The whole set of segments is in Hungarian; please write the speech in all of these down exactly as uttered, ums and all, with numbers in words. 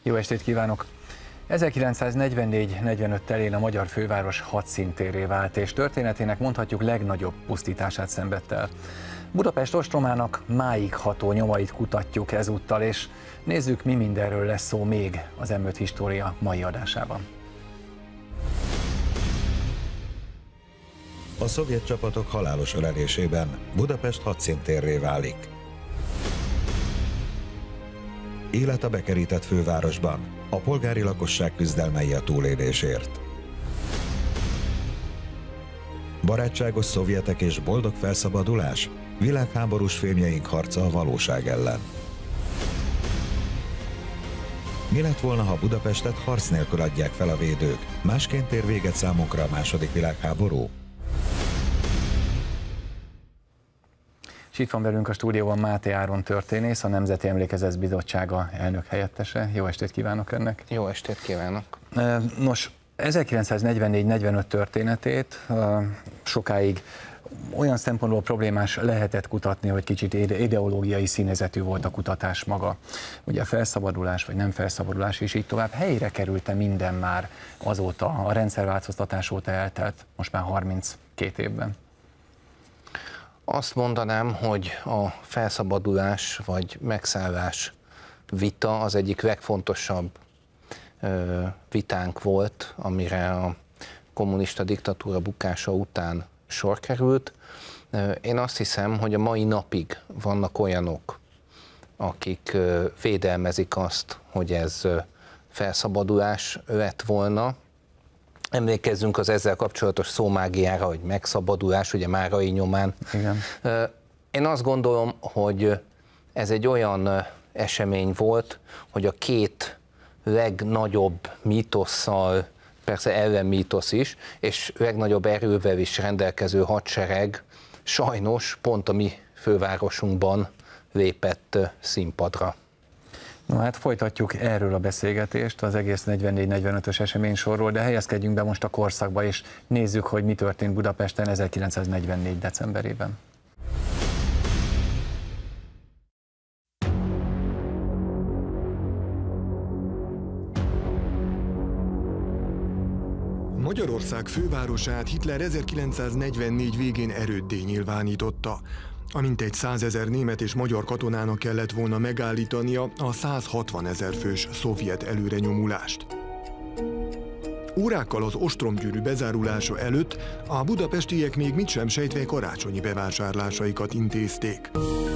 Jó estét kívánok! ezerkilencszáznegyvennégy negyvenöt telén a magyar főváros hadszíntérré vált, és történetének mondhatjuk legnagyobb pusztítását szenvedte el. Budapest ostromának máig ható nyomait kutatjuk ezúttal, és nézzük, mi mindenről lesz szó még az em öt História mai adásában. A szovjet csapatok halálos ölelésében Budapest hadszíntérré válik. Élet a bekerített fővárosban, a polgári lakosság küzdelmei a túlélésért. Barátságos szovjetek és boldog felszabadulás, világháborús filmjeink harca a valóság ellen. Mi lett volna, ha Budapestet harc nélkül adják fel a védők? Másként ér véget számunkra a második világháború? És itt van velünk a stúdióban Máté Áron történész, a Nemzeti Emlékezet Bizottsága elnök helyettese. Jó estét kívánok önnek! Jó estét kívánok! Nos, ezerkilencszáznegyvennégy negyvenöt történetét sokáig olyan szempontból problémás lehetett kutatni, hogy kicsit ideológiai színezetű volt a kutatás maga. Ugye a felszabadulás vagy nem felszabadulás és így tovább. Helyre került-e minden már azóta, a rendszerváltoztatás óta eltelt, most már harminckét évben? Azt mondanám, hogy a felszabadulás vagy megszállás vita az egyik legfontosabb vitánk volt, amire a kommunista diktatúra bukása után sor került. Én azt hiszem, hogy a mai napig vannak olyanok, akik védelmezik azt, hogy ez felszabadulás lett volna. Emlékezzünk az ezzel kapcsolatos szómágiára, hogy megszabadulás, ugye Márai nyomán. Igen. Én azt gondolom, hogy ez egy olyan esemény volt, hogy a két legnagyobb mítosszal, persze ellenmítosz is, és legnagyobb erővel is rendelkező hadsereg sajnos pont a mi fővárosunkban lépett színpadra. Na hát folytatjuk erről a beszélgetést, az egész negyvennégy negyvenötös eseménysorról, de helyezkedjünk be most a korszakba, és nézzük, hogy mi történt Budapesten ezerkilencszáznegyvennégy decemberében. Magyarország fővárosát Hitler ezerkilencszáznegyvennégy végén erőddé nyilvánította. Amint egy százezer német és magyar katonának kellett volna megállítania a százhatvanezer fős szovjet előrenyomulást. Órákkal az ostromgyűrű bezárulása előtt a budapestiek még mit sem sejtve karácsonyi bevásárlásaikat intézték.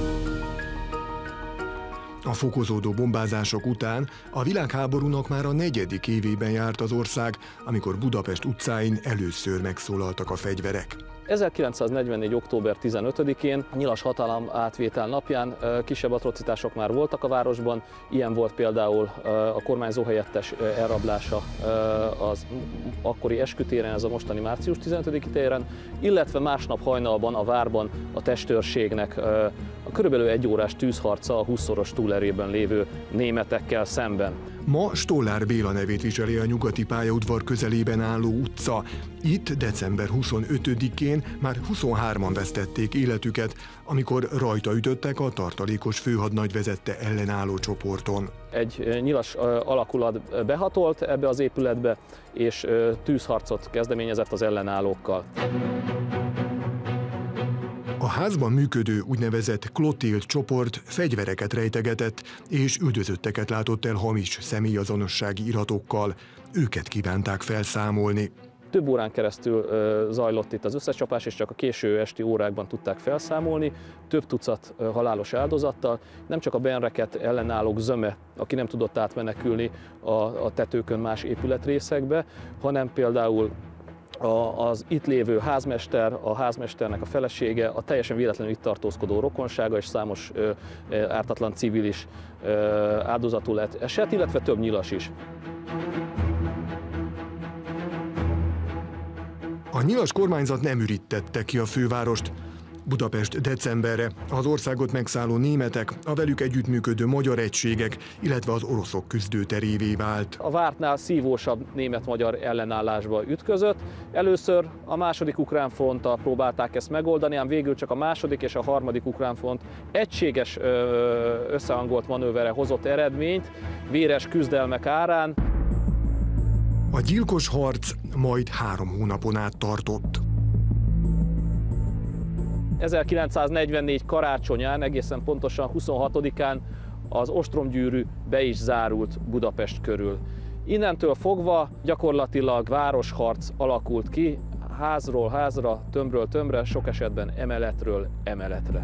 A fokozódó bombázások után a világháborúnak már a negyedik évében járt az ország, amikor Budapest utcáin először megszólaltak a fegyverek. ezerkilencszáznegyvennégy október tizenötödikén, a nyilas hatalom átvétel napján kisebb atrocitások már voltak a városban, ilyen volt például a kormányzó helyettes elrablása az akkori eskütéren, ez a mostani március tizenötödiki téren, illetve másnap hajnalban a várban a testőrségnek a körülbelül egy órás tűzharca a húszszoros túlerőben lévő németekkel szemben. Ma Stollár Béla nevét viseli a nyugati pályaudvar közelében álló utca. Itt december huszonötödikén már huszonhárman vesztették életüket, amikor rajta ütöttek a tartalékos főhadnagy vezette ellenálló csoporton. Egy nyilas alakulat behatolt ebbe az épületbe, és tűzharcot kezdeményezett az ellenállókkal. A házban működő úgynevezett Klotild csoport fegyvereket rejtegetett, és üldözötteket látott el hamis személyazonossági iratokkal. Őket kívánták felszámolni. Több órán keresztül zajlott itt az összecsapás, és csak a késő esti órákban tudták felszámolni, több tucat halálos áldozattal. Nem csak a benreket ellenállók zöme, aki nem tudott átmenekülni a, a tetőkön más épületrészekbe, hanem például az itt lévő házmester, a házmesternek a felesége, a teljesen véletlenül itt tartózkodó rokonsága és számos ártatlan civil is áldozatul lett esett, illetve több nyilas is. A nyilas kormányzat nem ürítette ki a fővárost. Budapest decemberre az országot megszálló németek, a velük együttműködő magyar egységek, illetve az oroszok küzdőterévé vált. A vártnál szívósabb német-magyar ellenállásba ütközött. Először a második ukrán fronttal próbálták ezt megoldani, ám végül csak a második és a harmadik ukrán front egységes összehangolt manőverre hozott eredményt, véres küzdelmek árán. A gyilkos harc majd három hónapon át tartott. ezerkilencszáznegyvennégy karácsonyán, egészen pontosan huszonhatodikán az ostromgyűrű be is zárult Budapest körül. Innentől fogva gyakorlatilag városharc alakult ki, házról házra, tömbről tömbre, sok esetben emeletről emeletre.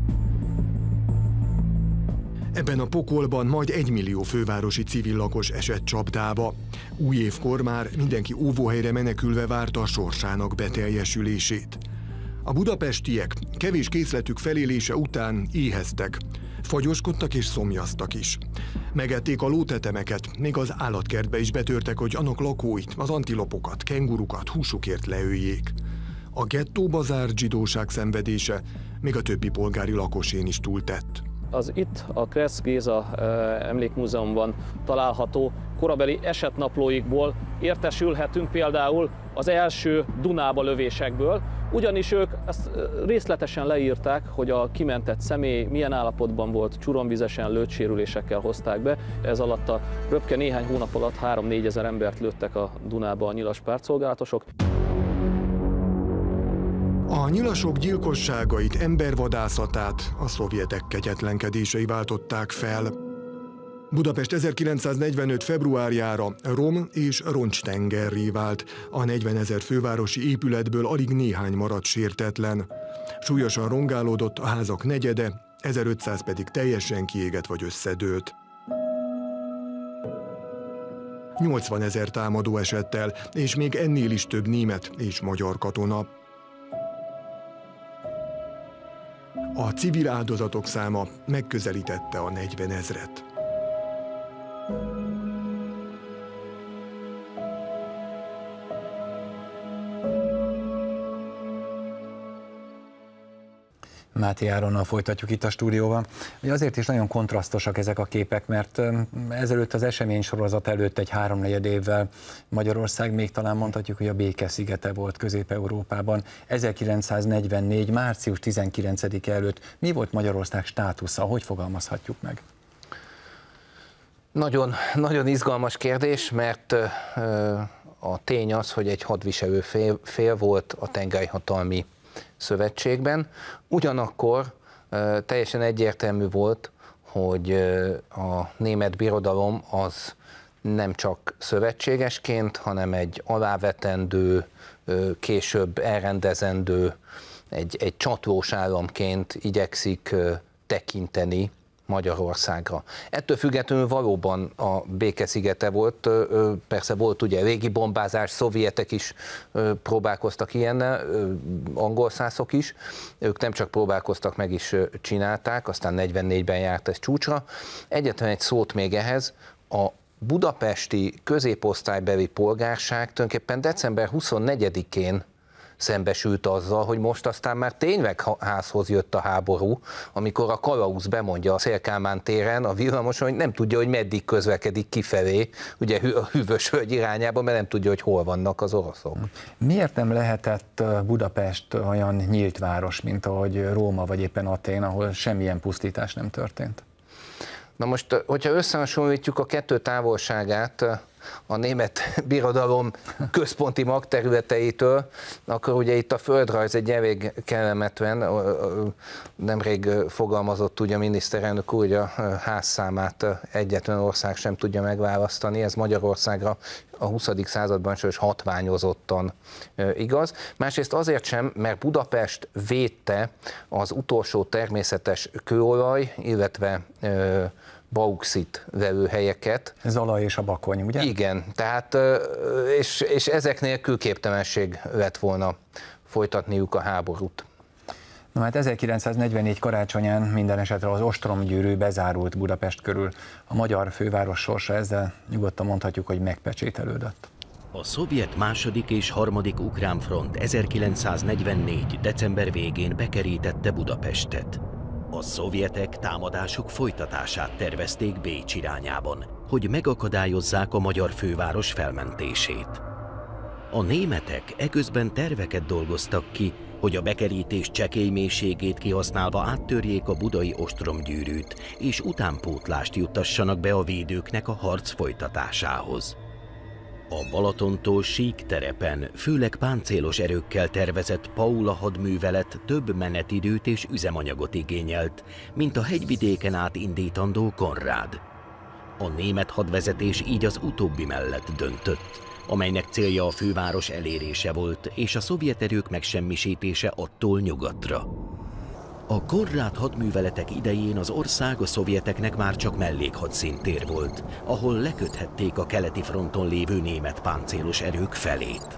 Ebben a pokolban majd egymillió fővárosi civil lakos esett csapdába. Új évkor már mindenki óvóhelyre menekülve várta a sorsának beteljesülését. A budapestiek kevés készletük felélése után éheztek, fagyoskodtak és szomjaztak is. Megették a lótetemeket, még az állatkertbe is betörtek, hogy annak lakóit, az antilopokat, kengurukat húsukért leöljék. A gettóba zárt zsidóság szenvedése még a többi polgári lakosén is túltett. Az itt a Kressz Géza Emlékmúzeumban található korabeli esetnaplóikból értesülhetünk például az első Dunába lövésekből, ugyanis ők ezt részletesen leírták, hogy a kimentett személy milyen állapotban volt, csuromvizesen lőtt sérülésekkel hozták be. Ez alatt a röpke néhány hónap alatt három-négyezer embert lőttek a Dunába a nyilas pártszolgálatosok. A nyilasok gyilkosságait, embervadászatát a szovjetek kegyetlenkedései váltották fel. Budapest ezerkilencszáznegyvenöt februárjára rom- és roncstengerré vált. A negyvenezer fővárosi épületből alig néhány maradt sértetlen. Súlyosan rongálódott a házak negyede, ezerötszáz pedig teljesen kiégett vagy összedőlt. nyolcvanezer támadó esett el, és még ennél is több német és magyar katona. A civil áldozatok száma megközelítette a negyvenezret. Máté Áronnal folytatjuk itt a stúdióban. Ugye azért is nagyon kontrasztosak ezek a képek, mert ezelőtt az eseménysorozat előtt egy háromnegyed évvel Magyarország még talán mondhatjuk, hogy a béke szigete volt Közép-Európában. ezerkilencszáznegyvennégy. március tizenkilencedike előtt mi volt Magyarország státusza? Hogy fogalmazhatjuk meg? Nagyon, nagyon izgalmas kérdés, mert a tény az, hogy egy hadviselő fél, fél volt a tengelyhatalmi szövetségben. Ugyanakkor teljesen egyértelmű volt, hogy a német birodalom az nem csak szövetségesként, hanem egy alávetendő, később elrendezendő, egy, egy csatlós államként igyekszik tekinteni Magyarországra. Ettől függetlenül valóban a béke szigete volt, persze volt ugye régi bombázás, szovjetek is próbálkoztak ilyennel, angol szászok is, ők nem csak próbálkoztak, meg is csinálták, aztán negyvennégyben járt ez csúcsra. Egyetlen egy szót még ehhez, a budapesti középosztálybeli polgárság tulajdonképpen december huszonnegyedikén szembesült azzal, hogy most aztán már tényleg házhoz jött a háború, amikor a kalauz bemondja a Széll-Kálmán téren a villamoson, hogy nem tudja, hogy meddig közlekedik kifelé, ugye a Hűvösvölgy irányába, mert nem tudja, hogy hol vannak az oroszok. Miért nem lehetett Budapest olyan nyílt város, mint ahogy Róma vagy éppen Atén, ahol semmilyen pusztítás nem történt? Na most, hogyha összehasonlítjuk a kettő távolságát a német birodalom központi magterületeitől, akkor ugye itt a földrajz egy elég kellemetlen, nemrég fogalmazott ugye a miniszterelnök úr, hogy a házszámát egyetlen ország sem tudja megválasztani, ez Magyarországra a huszadik században is hatványozottan igaz. Másrészt azért sem, mert Budapest védte az utolsó természetes kőolaj, illetve bauxit lelőhelyeket. Zala és a Bakony, ugye? Igen, tehát, és, és ezek nélkül képtelenség lett volna folytatniuk a háborút. Na hát ezerkilencszáznegyvennégy karácsonyán minden esetre az ostromgyűrű bezárult Budapest körül. A magyar főváros sorsa ezzel nyugodtan mondhatjuk, hogy megpecsételődött. A szovjet második és harmadik ukrán front ezerkilencszáznegyvennégy. december végén bekerítette Budapestet. A szovjetek támadásuk folytatását tervezték Bécs irányában, hogy megakadályozzák a magyar főváros felmentését. A németek eközben terveket dolgoztak ki, hogy a bekerítés csekély mélységét kihasználva áttörjék a budai ostromgyűrűt, és utánpótlást juttassanak be a védőknek a harc folytatásához. A Balatontól Sík terepen, főleg páncélos erőkkel tervezett Paula hadművelet több menetidőt és üzemanyagot igényelt, mint a hegyvidéken át indítandó Konrád. A német hadvezetés így az utóbbi mellett döntött, amelynek célja a főváros elérése volt, és a szovjet erők megsemmisítése attól nyugatra. A Konrád hadműveletek idején az ország a szovjeteknek már csak mellékhadszintér volt, ahol leköthették a keleti fronton lévő német páncélos erők felét.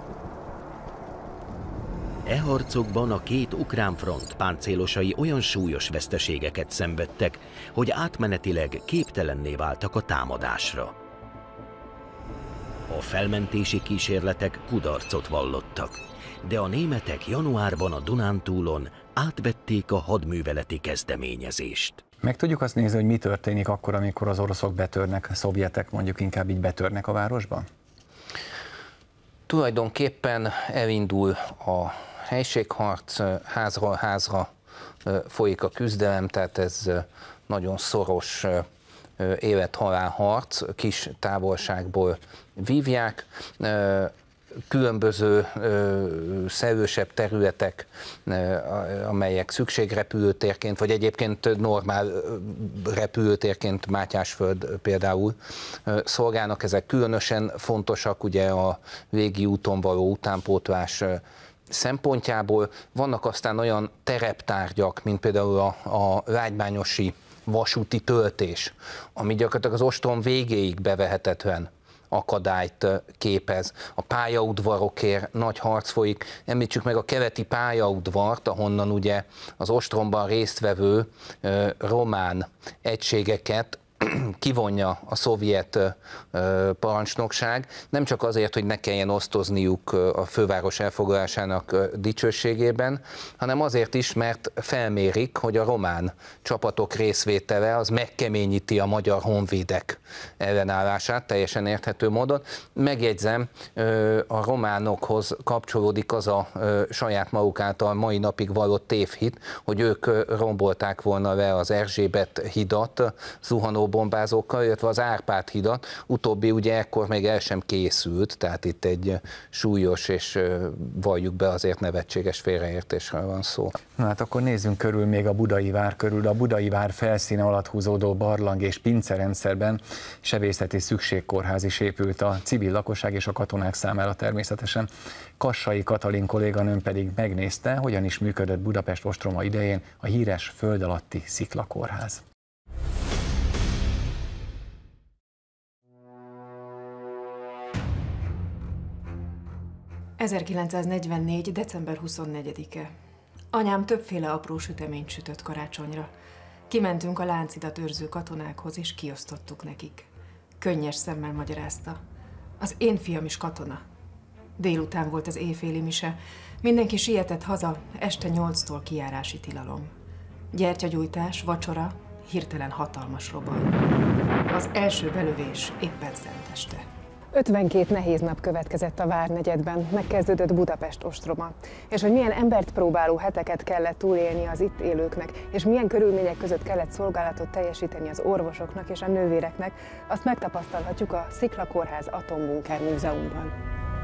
E harcokban a két ukrán front páncélosai olyan súlyos veszteségeket szenvedtek, hogy átmenetileg képtelenné váltak a támadásra. A felmentési kísérletek kudarcot vallottak, de a németek januárban a Dunántúlon átvették a hadműveleti kezdeményezést. Meg tudjuk azt nézni, hogy mi történik akkor, amikor az oroszok betörnek, a szovjetek mondjuk inkább így betörnek a városba? Tulajdonképpen elindul a helységharc, házról házra folyik a küzdelem, tehát ez nagyon szoros élet-halál harc, kis távolságból vívják. Különböző szerősebb területek, amelyek szükségrepülőtérként, vagy egyébként normál repülőtérként, Mátyásföld például szolgálnak, ezek különösen fontosak, ugye a végi úton való utánpótlás szempontjából. Vannak aztán olyan tereptárgyak, mint például a, a lágymányosi vasúti töltés, ami gyakorlatilag az ostrom végéig bevehetetlen akadályt képez. A pályaudvarokért nagy harc folyik. Említsük meg a keleti pályaudvart, ahonnan ugye az ostromban résztvevő román egységeket kivonja a szovjet parancsnokság, nem csak azért, hogy ne kelljen osztozniuk a főváros elfoglalásának dicsőségében, hanem azért is, mert felmérik, hogy a román csapatok részvétele az megkeményíti a magyar honvédek ellenállását teljesen érthető módon. Megjegyzem, a románokhoz kapcsolódik az a saját maguk által mai napig vallott tévhit, hogy ők rombolták volna le az Erzsébet hidat zuhanóbombázókkal, illetve az Árpád hidat. Utóbbi ugye ekkor még el sem készült, tehát itt egy súlyos és valljuk be azért nevetséges félreértésről van szó. Na hát akkor nézzünk körül még a Budai vár körül. A Budai vár felszíne alatt húzódó barlang és pincerendszerben sebészeti szükségkórház is épült a civil lakosság és a katonák számára természetesen. Kassai Katalin kolléganőm pedig megnézte, hogyan is működött Budapest ostroma idején a híres föld alatti sziklakórház. ezerkilencszáznegyvennégy. december huszonnegyedike. Anyám többféle apró süteményt sütött karácsonyra. Kimentünk a láncidat őrző katonákhoz, és kiosztottuk nekik. Könnyes szemmel magyarázta. Az én fiam is katona. Délután volt az éjféli mise. Mindenki sietett haza, este nyolctól kijárási tilalom. Gyertyagyújtás, vacsora, hirtelen hatalmas robaj. Az első belövés éppen szenteste. ötvenkét nehéz nap következett a Várnegyedben, megkezdődött Budapest ostroma. És hogy milyen embert próbáló heteket kellett túlélni az itt élőknek, és milyen körülmények között kellett szolgálatot teljesíteni az orvosoknak és a nővéreknek, azt megtapasztalhatjuk a Sziklakórház Atombunker Múzeumban.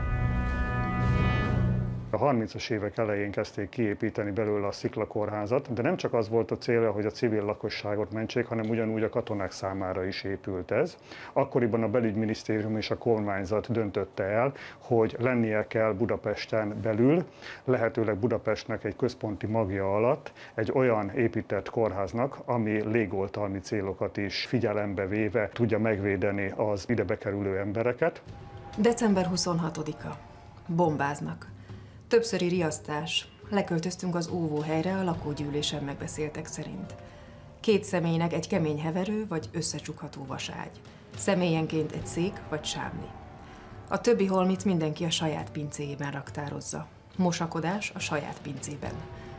A harmincas évek elején kezdték kiépíteni belőle a Sziklakórházat, de nem csak az volt a célja, hogy a civil lakosságot mentsék, hanem ugyanúgy a katonák számára is épült ez. Akkoriban a belügyminisztérium és a kormányzat döntötte el, hogy lennie kell Budapesten belül, lehetőleg Budapestnek egy központi magja alatt egy olyan épített kórháznak, ami légoltalmi célokat is figyelembe véve tudja megvédeni az ide bekerülő embereket. december huszonhatodika. Bombáznak. Többszöri riasztás. Leköltöztünk az óvóhelyre a lakógyűlésen megbeszéltek szerint. Két személynek egy kemény heverő vagy összecsukható vaságy. Személyenként egy szék vagy sámli. A többi holmit mindenki a saját pincéjében raktározza. Mosakodás a saját pincében.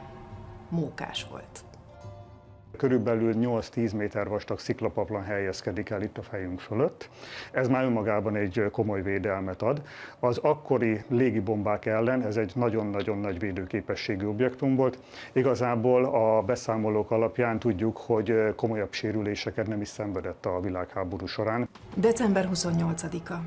Mókás volt. Körülbelül nyolc-tíz méter vastag sziklapaplan helyezkedik el itt a fejünk fölött. Ez már önmagában egy komoly védelmet ad. Az akkori légibombák ellen ez egy nagyon-nagyon nagy védőképességű objektum volt. Igazából a beszámolók alapján tudjuk, hogy komolyabb sérüléseket nem is szenvedett a világháború során. december huszonnyolcadika.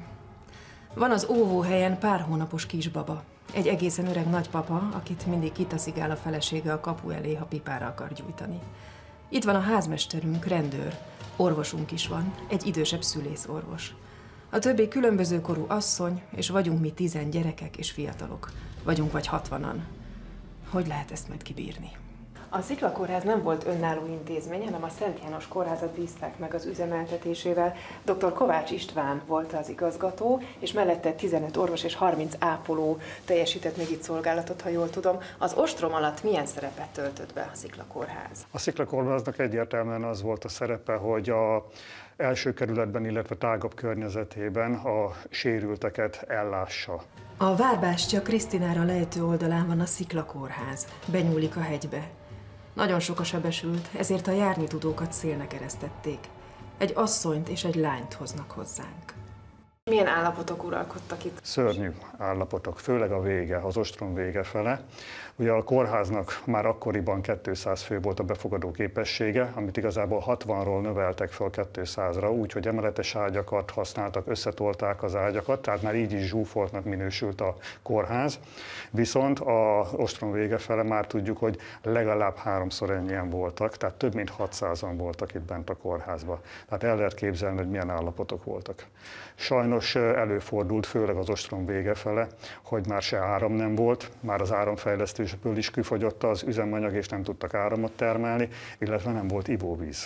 Van az óvóhelyen pár hónapos kisbaba. Egy egészen öreg nagypapa, akit mindig kitaszigál a felesége a kapu elé, ha pipára akar gyújtani. Itt van a házmesterünk, rendőr, orvosunk is van, egy idősebb szülészorvos. A többi különböző korú asszony, és vagyunk mi tizen gyerekek és fiatalok. Vagyunk vagy hatvanan. Hogy lehet ezt majd kibírni? A Sziklakórház nem volt önálló intézmény, hanem a Szent János Kórházat bízták meg az üzemeltetésével. doktor Kovács István volt az igazgató, és mellette tizenöt orvos és harminc ápoló teljesített még itt szolgálatot, ha jól tudom. Az ostrom alatt milyen szerepet töltött be a Sziklakórház? A Sziklakórháznak egyértelműen az volt a szerepe, hogy a első kerületben, illetve tágabb környezetében a sérülteket ellássa. A Várbástya Krisztinára lejtő oldalán van a Sziklakórház. Benyúlik a hegybe. Nagyon sok a sebesült, ezért a járni tudókat szélnek eresztették. Egy asszonyt és egy lányt hoznak hozzánk. Milyen állapotok uralkodtak itt? Szörnyű állapotok, főleg a vége, az ostrom vége fele. Ugye a kórháznak már akkoriban kétszáz fő volt a befogadó képessége, amit igazából hatvanról növeltek fel kétszázra, úgyhogy emeletes ágyakat használtak, összetolták az ágyakat, tehát már így is zsúfoltnak minősült a kórház. Viszont a ostrom vége fele már tudjuk, hogy legalább háromszor ennyien voltak, tehát több mint hatszázan voltak itt bent a kórházban. Tehát el lehet képzelni, hogy milyen állapotok voltak. Sajnos előfordult, főleg az ostrom vége fele, hogy már se áram nem volt, már az áramfejlesztésből is kifogyott az üzemanyag, és nem tudtak áramot termelni, illetve nem volt ivóvíz.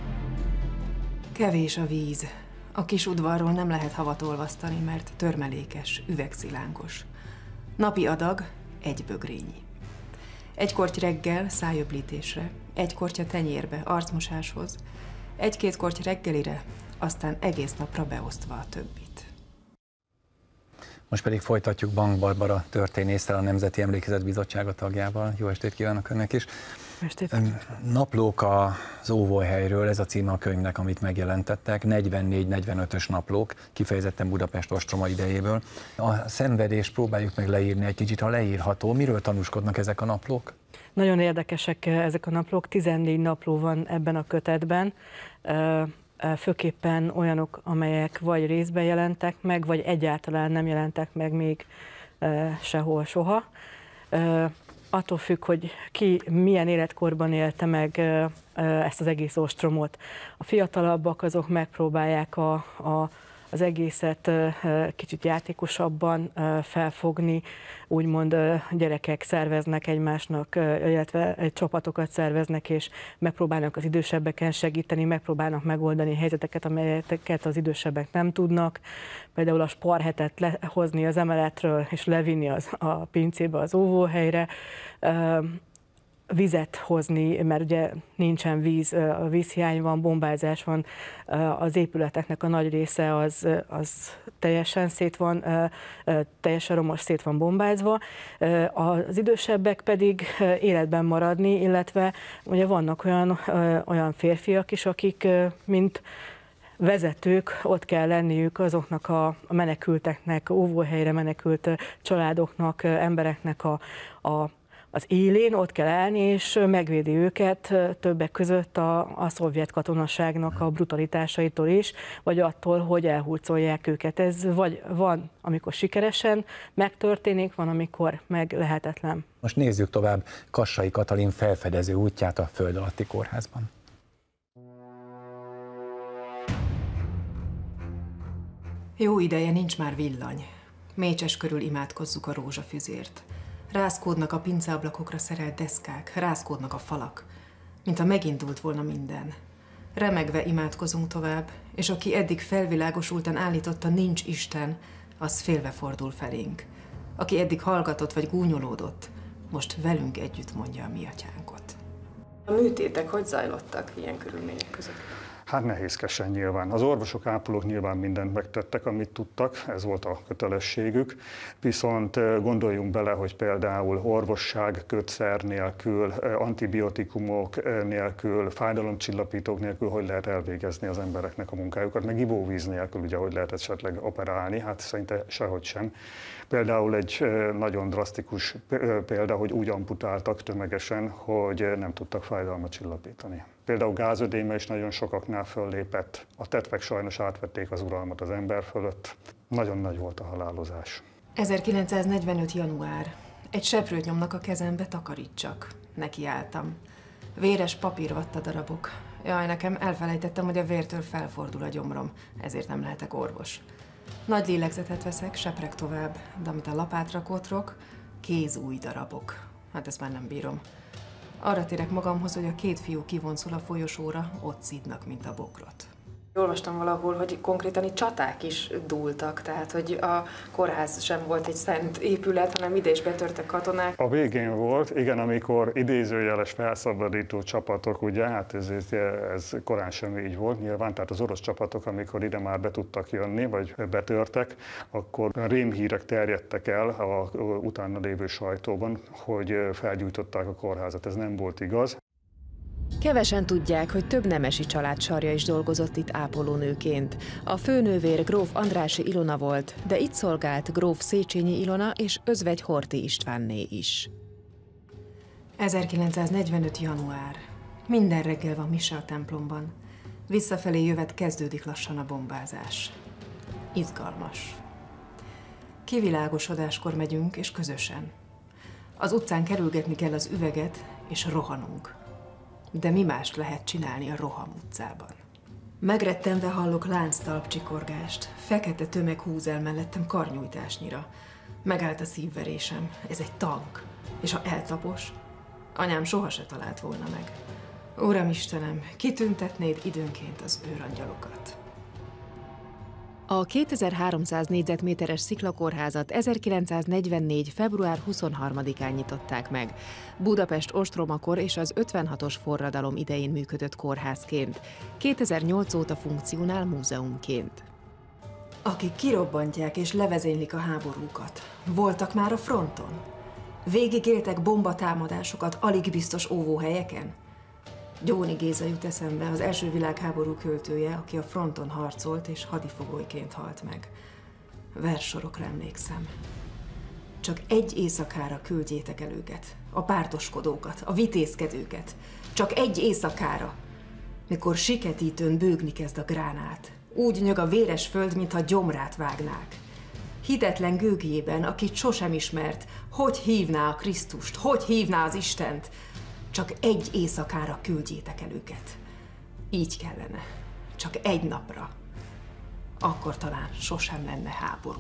Kevés a víz. A kis udvarról nem lehet havat olvasztani, mert törmelékes, üvegszilánkos. Napi adag egy bögrényi. Egy korty reggel szájöblítésre, egy kortya tenyérbe, arcmosáshoz, egy-két korty reggelire, aztán egész napra beosztva a többit. Most pedig folytatjuk Bank Barbara történésszel, a Nemzeti Emlékezet Bizottsága tagjával. Jó estét kívánok önnek is! Estét. Naplók az óvóhelyről, ez a címe a könyvnek, amit megjelentettek, negyvennégy negyvenötös naplók, kifejezetten Budapest ostroma idejéből. A szenvedést próbáljuk meg leírni egy kicsit, ha leírható. Miről tanúskodnak ezek a naplók? Nagyon érdekesek ezek a naplók, tizennégy napló van ebben a kötetben. Főképpen olyanok, amelyek vagy részben jelentek meg, vagy egyáltalán nem jelentek meg még sehol, soha. Attól függ, hogy ki milyen életkorban élte meg ezt az egész ostromot. A fiatalabbak azok megpróbálják a, a, az egészet kicsit játékosabban felfogni, úgymond gyerekek szerveznek egymásnak, illetve csapatokat szerveznek, és megpróbálnak az idősebbeken segíteni, megpróbálnak megoldani helyzeteket, amelyeket az idősebbek nem tudnak. Például a sparhetet lehozni az emeletről, és levinni az, a pincébe, az óvóhelyre. Vizet hozni, mert ugye nincsen víz, a vízhiány van, bombázás van, az épületeknek a nagy része az, az teljesen szét van, teljesen romos, szét van bombázva. Az idősebbek pedig életben maradni, illetve ugye vannak olyan, olyan férfiak is, akik mint vezetők, ott kell lenniük azoknak a menekülteknek, óvóhelyre menekült családoknak, embereknek a, a az élén, ott kell állni, és megvédi őket többek között a, a szovjet katonaságnak a brutalitásaitól is, vagy attól, hogy elhurcolják őket. Ez vagy van, amikor sikeresen megtörténik, van, amikor meg lehetetlen. Most nézzük tovább Kassai Katalin felfedező útját a föld alatti kórházban. Jó ideje nincs már villany. Mécses körül imádkozzuk a rózsafüzért. Rázkódnak a pinceablakokra szerelt deszkák, rázkódnak a falak, mintha megindult volna minden. Remegve imádkozunk tovább, és aki eddig felvilágosultan állította, nincs Isten, az félve fordul felénk. Aki eddig hallgatott vagy gúnyolódott, most velünk együtt mondja a mi atyánkot. A műtétek hogy zajlottak ilyen körülmények között? Hát nehézkesen nyilván. Az orvosok, ápolók nyilván mindent megtettek, amit tudtak, ez volt a kötelességük, viszont gondoljunk bele, hogy például orvosság, kötszer nélkül, antibiotikumok nélkül, fájdalomcsillapítók nélkül hogy lehet elvégezni az embereknek a munkájukat, meg ivóvíz nélkül ugye, hogy lehet esetleg operálni, hát szerinte sehogy sem. Például egy nagyon drasztikus példa, hogy úgy amputáltak tömegesen, hogy nem tudtak fájdalmat csillapítani. Például gázödéme is nagyon sokaknál föllépett. A tetvek sajnos átvették az uralmat az ember fölött. Nagyon nagy volt a halálozás. ezerkilencszáznegyvenöt. január. Egy seprőt nyomnak a kezembe, takarítsak. Nekiálltam. Véres papírvatta darabok. Jaj, nekem elfelejtettem, hogy a vértől felfordul a gyomrom, ezért nem lehetek orvos. Nagy lélegzetet veszek, seprek tovább, de amit a lapátra kotrok, kézúj darabok. Hát ezt már nem bírom. Arra térek magamhoz, hogy a két fiú kivonszul a folyosóra, ott szidnak, mint a bokrot. Olvastam valahol, hogy konkrétan itt csaták is dúltak, tehát hogy a kórház sem volt egy szent épület, hanem ide is betörtek katonák. A végén volt, igen, amikor idézőjeles felszabadító csapatok, ugye, hát ez, ez korán sem így volt nyilván, tehát az orosz csapatok, amikor ide már be tudtak jönni, vagy betörtek, akkor rémhírek terjedtek el a utána lévő sajtóban, hogy felgyújtották a kórházat. Ez nem volt igaz. Kevesen tudják, hogy több nemesi család sarja is dolgozott itt ápolónőként. A főnővér gróf Andrássy Ilona volt, de itt szolgált gróf Széchenyi Ilona és özvegy Horthy Istvánné is. ezerkilencszáznegyvenöt. január. Minden reggel van mise a templomban. Visszafelé jövet kezdődik lassan a bombázás. Izgalmas. Kivilágosodáskor megyünk, és közösen. Az utcán kerülgetni kell az üveget, és rohanunk. De mi mást lehet csinálni a Roham utcában? Megrettenve hallok lánctalp csikorgást. Fekete tömeg húz el mellettem karnyújtásnyira. Megállt a szívverésem. Ez egy tank. És ha eltapos, anyám soha se talált volna meg. Uram Istenem, kitüntetnéd időnként az őrangyalokat. A kétezer-háromszáz négyzetméteres sziklakórházat ezerkilencszáznegyvennégy. február huszonharmadikán nyitották meg. Budapest ostromakor és az ötvenhatos forradalom idején működött kórházként. kétezer-nyolc óta funkcionál múzeumként. Akik kirobbantják és levezénylik a háborúkat, voltak már a fronton? Végigéltek bombatámadásokat alig biztos óvóhelyeken? Gyóni Géza jut eszembe, az első világháború költője, aki a fronton harcolt és hadifogolyként halt meg. Verssorokra emlékszem. Csak egy éjszakára küldjétek el őket, a pártoskodókat, a vitézkedőket. Csak egy éjszakára, mikor siketítőn bőgni kezd a gránát. Úgy nyög a véres föld, mintha gyomrát vágnák. Hitetlen gőgjében, akit sosem ismert, hogy hívná a Krisztust, hogy hívná az Istent. Csak egy éjszakára küldjétek el őket. Így kellene. Csak egy napra. Akkor talán sosem lenne háború.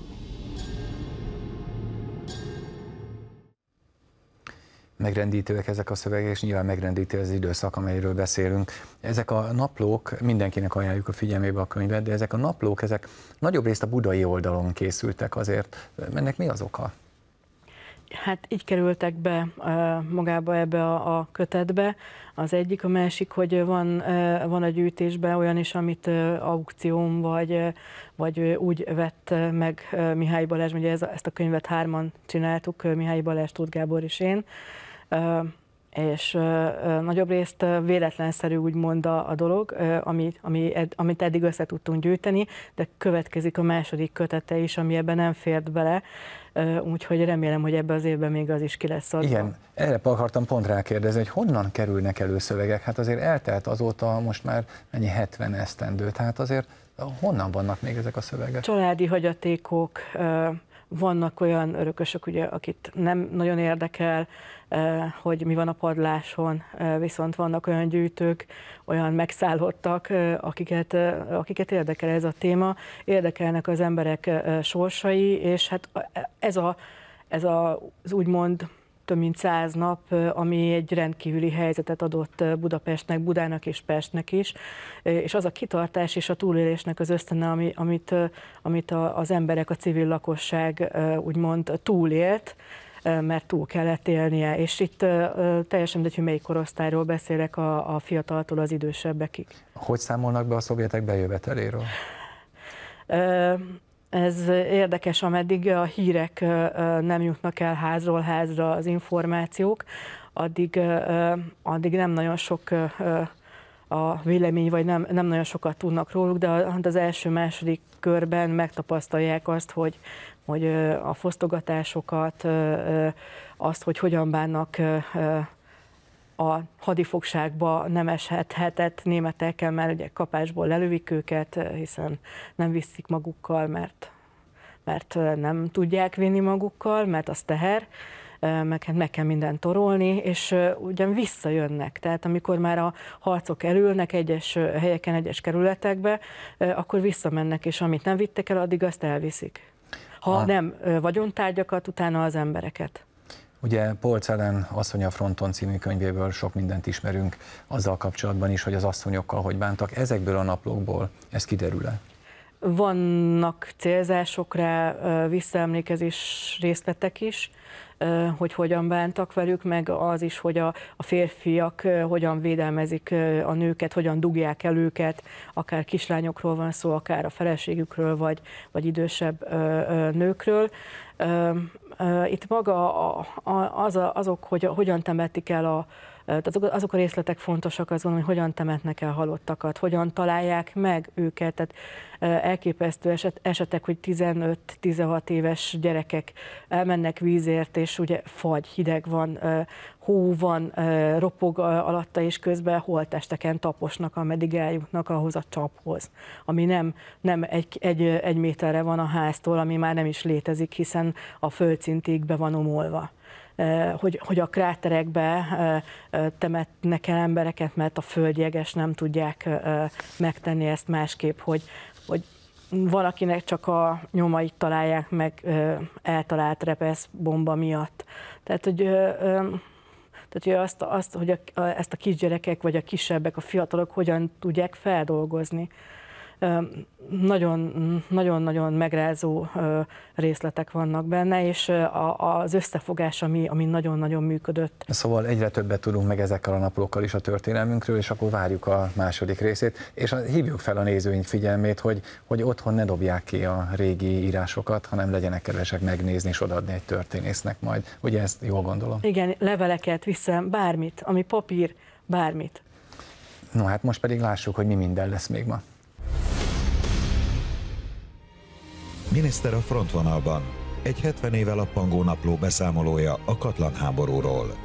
Megrendítőek ezek a szövegek, és nyilván megrendítő az időszak, amelyről beszélünk. Ezek a naplók, mindenkinek ajánljuk a figyelmébe a könyvet, de ezek a naplók, ezek nagyobb részt a budai oldalon készültek azért. Ennek mi az oka? Hát így kerültek be magába ebbe a, a kötetbe. Az egyik, a másik, hogy van, van a gyűjtésben olyan is, amit aukción vagy, vagy úgy vett meg Mihály Balázs, ugye ez, ezt a könyvet hárman csináltuk, Mihály Balázs, Tóth Gábor és én, és nagyobb részt véletlenszerű úgymond a, a dolog, ami, ami ed, amit eddig össze tudtunk gyűjteni, de következik a második kötete is, ami ebben nem fért bele, úgyhogy remélem, hogy ebben az évben még az is ki lesz adva. Igen, erre akartam pont rákérdezni, hogy honnan kerülnek elő szövegek? Hát azért eltelt azóta most már ennyi hetven esztendő, tehát azért honnan vannak még ezek a szövegek? Családi hagyatékok, vannak olyan örökösök, ugye, akit nem nagyon érdekel, hogy mi van a padláson, viszont vannak olyan gyűjtők, olyan megszállottak, akiket, akiket érdekel ez a téma, érdekelnek az emberek sorsai, és hát ez, a, ez a, az úgymond több mint száz nap, ami egy rendkívüli helyzetet adott Budapestnek, Budának és Pestnek is, és az a kitartás és a túlélésnek az ösztöne, ami, amit, amit az emberek, a civil lakosság úgymond túlélt, mert túl kellett élnie. És itt teljesen mindegy, hogy melyik korosztályról beszélek, a, a fiataltól az idősebbekig. Hogy számolnak be a szovjetek bejöveteléről? Ez érdekes, ameddig a hírek nem jutnak el házról házra az információk, addig, addig nem nagyon sok a vélemény, vagy nem, nem nagyon sokat tudnak róluk, de az első-második körben megtapasztalják azt, hogy, hogy a fosztogatásokat, azt, hogy hogyan bánnak a hadifogságba nem eshetett németekkel, mert ugye kapásból lelövik őket, hiszen nem viszik magukkal, mert, mert nem tudják vinni magukkal, mert az teher, meg, meg kell mindent torolni, és ugyan visszajönnek. Tehát amikor már a harcok elülnek egyes helyeken, egyes kerületekbe, akkor visszamennek, és amit nem vittek el, addig azt elviszik. Ha a... nem vagyontárgyakat, utána az embereket. Ugye Polcz Ellen Asszony a fronton című könyvéből sok mindent ismerünk azzal kapcsolatban is, hogy az asszonyokkal hogy bántak. Ezekből a naplókból ez kiderül-e? Vannak célzások rá, visszaemlékezés részletek is, hogy hogyan bántak velük, meg az is, hogy a, a férfiak hogyan védelmezik a nőket, hogyan dugják el őket, akár kislányokról van szó, akár a feleségükről, vagy, vagy idősebb nőkről. Itt maga az, azok, hogy hogyan temetik el a Tehát azok a részletek fontosak, azt gondolom, hogy hogyan temetnek el halottakat, hogyan találják meg őket. Tehát elképesztő eset, esetek, hogy tizenöt-tizenhat éves gyerekek elmennek vízért, és ugye fagy, hideg van, hó van, ropog alatta, és közben holttesteken taposnak, ameddig eljutnak ahhoz a csaphoz, ami nem, nem egy, egy, egy méterre van a háztól, ami már nem is létezik, hiszen a földszintig be van omolva. Hogy, hogy a kráterekbe temetnek el embereket, mert a földjeges nem tudják megtenni ezt másképp, hogy, hogy valakinek csak a nyomait találják meg eltalált repesz bomba miatt. Tehát, hogy, tehát, hogy, azt, azt, hogy a, ezt a kisgyerekek vagy a kisebbek, a fiatalok hogyan tudják feldolgozni. Nagyon-nagyon megrázó részletek vannak benne, és az összefogás, ami, ami nagyon-nagyon működött. Szóval egyre többet tudunk meg ezekkel a naplókkal is a történelmünkről, és akkor várjuk a második részét, és hívjuk fel a nézőink figyelmét, hogy, hogy otthon ne dobják ki a régi írásokat, hanem legyenek kedvesek megnézni és odaadni egy történésznek majd. Ugye ezt jól gondolom? Igen, leveleket viszem, bármit, ami papír, bármit. No hát most pedig lássuk, hogy mi minden lesz még ma. Miniszter a frontvonalban. Egy hetven éve lappangó napló beszámolója a Katlan háborúról.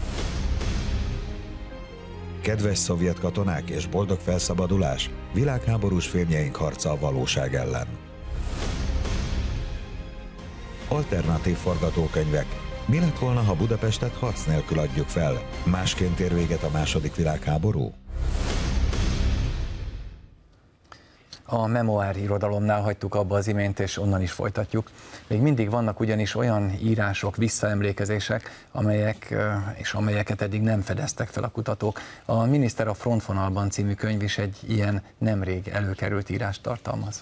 Kedves szovjet katonák és boldog felszabadulás, világháborús férjeink harca a valóság ellen. Alternatív forgatókönyvek. Mi lett volna, ha Budapestet harc nélkül adjuk fel? Másként ér véget a második világháború? A memoár irodalomnál hagytuk abba az imént, és onnan is folytatjuk. Még mindig vannak ugyanis olyan írások, visszaemlékezések, amelyek, és amelyeket eddig nem fedeztek fel a kutatók. A Miniszter a frontvonalban című könyv is egy ilyen nemrég előkerült írást tartalmaz.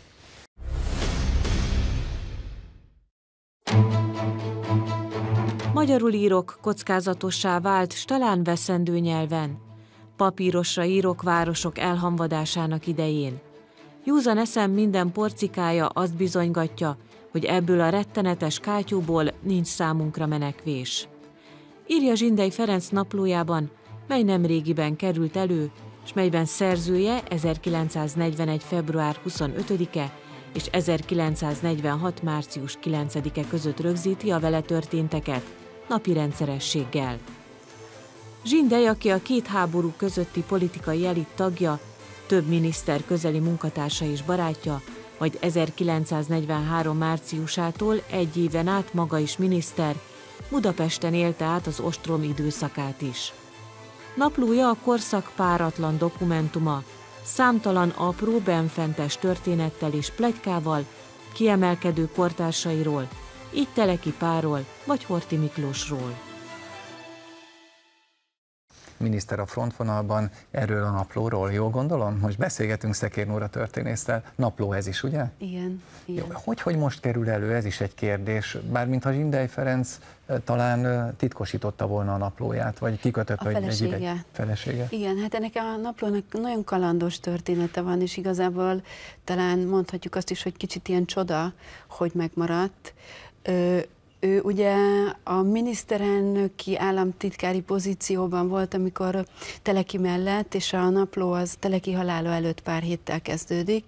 Magyarul írok kockázatossá vált, s talán veszendő nyelven. Papírosra írok városok elhamvadásának idején. Józan eszem minden porcikája azt bizonygatja, hogy ebből a rettenetes kátyúból nincs számunkra menekvés. Írja Zsindely Ferenc naplójában, mely nemrégiben került elő, s melyben szerzője ezerkilencszáznegyvenegy. február huszonötödike és ezerkilencszáznegyvenhat. március kilencedike között rögzíti a vele történteket, napi rendszerességgel. Zsindely, aki a két háború közötti politikai elit tagja, több miniszter közeli munkatársa és barátja, majd ezerkilencszáznegyvenhárom. márciusától egy éven át maga is miniszter, Budapesten élte át az ostrom időszakát is. Naplója a korszak páratlan dokumentuma, számtalan apró benfentes történettel és pletykával, kiemelkedő kortársairól, így Teleki Pálról vagy Horthy Miklósról. miniszter a frontvonalban, erről a naplóról, jól gondolom? Most beszélgetünk Szekér Nóra történésszel, napló ez is, ugye? Igen. igen. Hogy, hogy most kerül elő, ez is egy kérdés, bár mintha Zsindely Ferenc talán titkosította volna a naplóját, vagy kikötött a egy felesége. Egy felesége. Igen, hát ennek a naplónak nagyon kalandos története van, és igazából talán mondhatjuk azt is, hogy kicsit ilyen csoda, hogy megmaradt. Ö, Ő ugye a miniszterelnöki államtitkári pozícióban volt, amikor Teleki mellett, és a napló az Teleki halála előtt pár héttel kezdődik,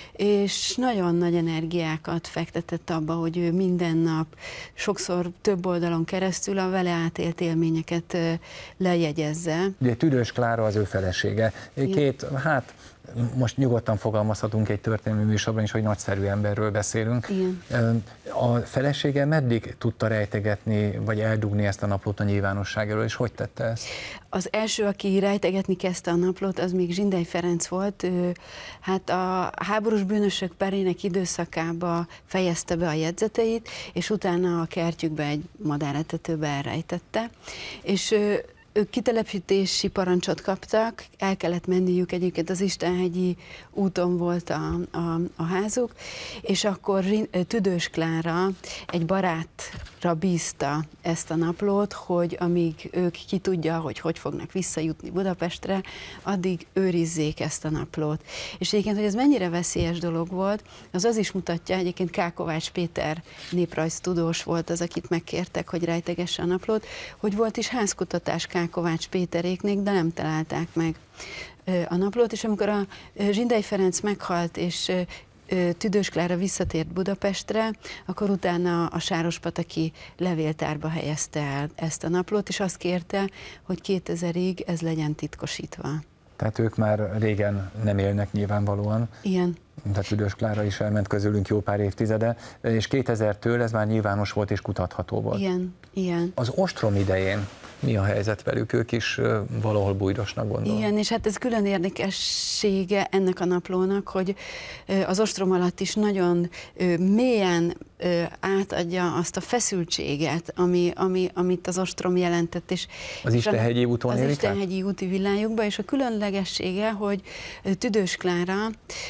és nagyon nagy energiákat fektetett abba, hogy ő minden nap, sokszor több oldalon keresztül a vele átélt élményeket lejegyezze. Ugye Tüdős Klára az ő felesége. Két, hát most nyugodtan fogalmazhatunk egy történelmi műsorban is, hogy nagyszerű emberről beszélünk. Igen. A felesége meddig tudta rejtegetni, vagy eldugni ezt a naplót a nyilvánosság elől, és hogy tette ezt? Az első, aki rejtegetni kezdte a naplót, az még Zsindely Ferenc volt. Ő, hát a háborús bűnösök perének időszakába fejezte be a jegyzeteit, és utána a kertjükbe egy madáretetőbe elrejtette. És ők kitelepítési parancsot kaptak, el kellett menniük, egyébként az Istenhegyi úton volt a, a, a házuk, és akkor Tüdős Klára egy barátra bízta ezt a naplót, hogy amíg ők ki tudja, hogy hogy fognak visszajutni Budapestre, addig őrizzék ezt a naplót. És egyébként, hogy ez mennyire veszélyes dolog volt, az az is mutatja, egyébként K. Kovács Péter néprajztudós volt az, akit megkértek, hogy rejtegesse a naplót, hogy volt is házkutatás K. Kovács Péteréknék, de nem találták meg a naplót, és amikor a Zsindely Ferenc meghalt, és Tüdős Klára visszatért Budapestre, akkor utána a Sárospataki levéltárba helyezte el ezt a naplót, és azt kérte, hogy kétezerig ez legyen titkosítva. Tehát ők már régen nem élnek nyilvánvalóan. Igen. Tehát Tüdős Klára is elment közülünk jó pár évtizede, és kétezertől ez már nyilvános volt és kutatható volt. Igen, igen. Az ostrom idején mi a helyzet velük? Ők is valahol bújdosnak, gondolom. Igen, és hát ez külön érdekessége ennek a naplónak, hogy az ostrom alatt is nagyon mélyen átadja azt a feszültséget, ami, ami, amit az ostrom jelentett. És az Istenhegyi úton élik? Az Istenhegyi úti villájukban, és a különlegessége, hogy Tüdős Klára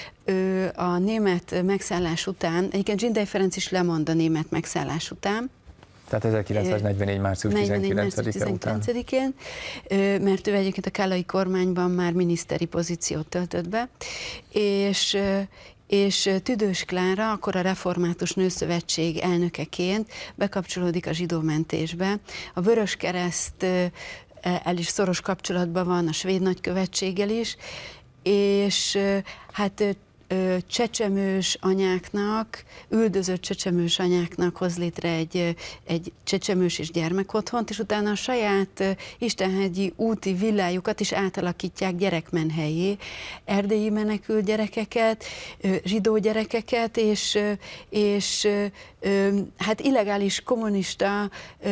ő a német megszállás után, egyébként Zsindely Ferenc is lemond a német megszállás után, tehát ezerkilencszáznegyvenegy. március tizenkilencedike után. Mert ő egyébként a kállai kormányban már miniszteri pozíciót töltött be, és és Tüdős Klára akkor a Református Nőszövetség elnökeként bekapcsolódik a zsidómentésbe. A Vöröskereszt el is szoros kapcsolatban van a svéd nagykövetséggel is, és hát csecsemős anyáknak, üldözött csecsemős anyáknak hoz létre egy, egy csecsemős és gyermekotthont, és utána a saját istenhegyi úti villájukat is átalakítják gyerekmenhellyé. Erdélyi menekült gyerekeket, zsidó gyerekeket, és, és hát illegális kommunista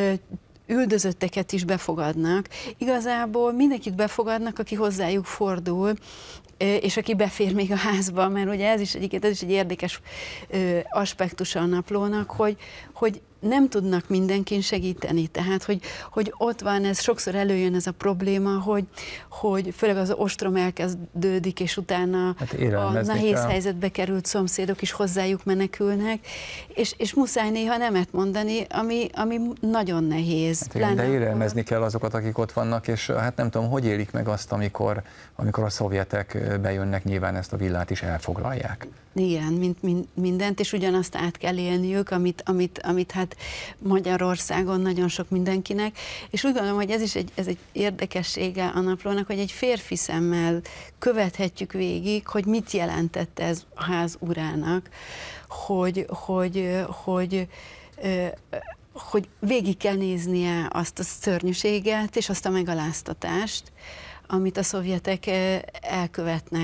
üldözötteket is befogadnak. Igazából mindenkit befogadnak, aki hozzájuk fordul, és aki befér még a házba, mert ugye ez is egyébként ez is egy érdekes aspektusa a naplónak, hogy, hogy nem tudnak mindenkin segíteni, tehát hogy, hogy ott van, ez sokszor előjön ez a probléma, hogy, hogy főleg az ostrom elkezdődik, és utána hát a nehéz kell. helyzetbe került szomszédok is hozzájuk menekülnek, és, és muszáj néha nemet mondani, ami, ami nagyon nehéz. Hát igen, de élelmezni kell azokat, akik ott vannak, és hát nem tudom, hogy élik meg azt, amikor, amikor a szovjetek bejönnek, nyilván ezt a villát is elfoglalják. Igen, mint, mint mindent, és ugyanazt át kell élniük, amit, amit, amit hát Magyarországon nagyon sok mindenkinek, és úgy gondolom, hogy ez is egy, ez egy érdekessége a naplónak, hogy egy férfi szemmel követhetjük végig, hogy mit jelentett ez a ház urának, hogy, hogy, hogy, hogy, hogy végig kell néznie azt a szörnyűséget és azt a megaláztatást, amit a szovjetek elkövetnek.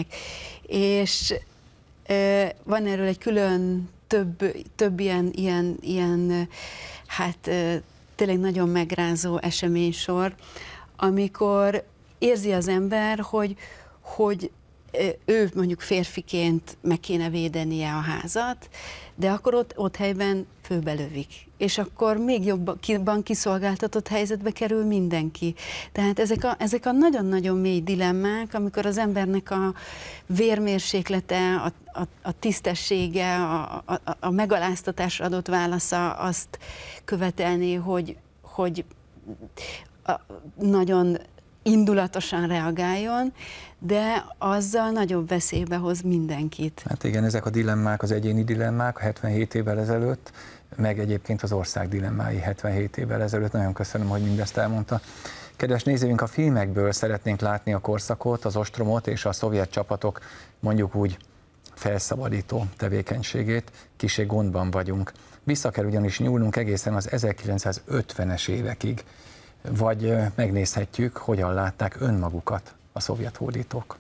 És van erről egy külön több, több ilyen, ilyen, ilyen, hát tényleg nagyon megrázó eseménysor, amikor érzi az ember, hogy, hogy ő mondjuk férfiként meg kéne védenie a házat, de akkor ott, ott helyben főbelövik. És akkor még jobban kiszolgáltatott helyzetbe kerül mindenki. Tehát ezek a, ezek a nagyon-nagyon mély dilemmák, amikor az embernek a vérmérséklete, a, a, a tisztessége, a, a, a megaláztatásra adott válasza azt követelné, hogy, hogy a, nagyon indulatosan reagáljon, de azzal nagyobb veszélybe hoz mindenkit. Hát igen, ezek a dilemmák, az egyéni dilemmák hetvenhét évvel ezelőtt, meg egyébként az ország dilemmái hetvenhét évvel ezelőtt. Nagyon köszönöm, hogy mindezt elmondta. Kedves nézőink, a filmekből szeretnénk látni a korszakot, az ostromot és a szovjet csapatok mondjuk úgy felszabadító tevékenységét. Kissé gondban vagyunk. Vissza kell ugyanis nyúlnunk egészen az ezerkilencszázötvenes évekig, vagy megnézhetjük, hogyan látták önmagukat a szovjet hódítók.